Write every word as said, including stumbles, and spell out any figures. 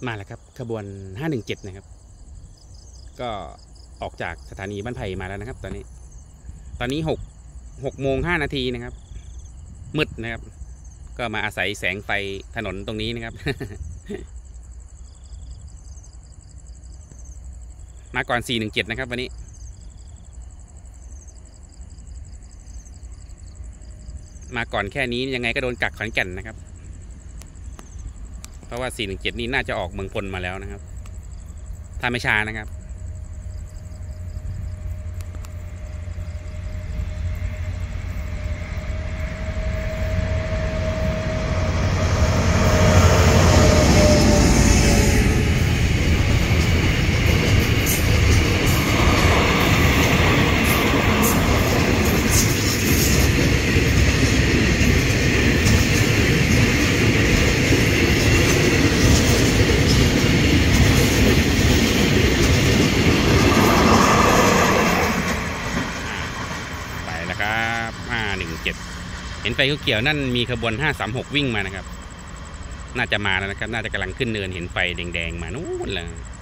มาแล้วครับขบวนห้าหนึ่งเจ็ดนะครับก็ออกจากสถานีบ้านไผ่มาแล้วนะครับตอนนี้ตอนนี้หกหกโมงห้านาทีนะครับมืดนะครับก็มาอาศัยแสงไฟถนนตรงนี้นะครับ มาก่อนสี่หนึ่งเจ็ดนะครับวันนี้มาก่อนแค่นี้ยังไงก็โดนกักขอนแก่นนะครับเพราะว่าสี่หนึ่งเจ็ดนี่น่าจะออกเมืองพลมาแล้วนะครับถ้าไม่ช้านะครับห้าหนึ่งเจ็ดเห็นไฟเขียวๆนั่นมีขบวนห้าสามหกวิ่งมานะครับน่าจะมาแล้วนะครับน่าจะกำลังขึ้นเนินเห็นไฟแดงๆมานู่นเลย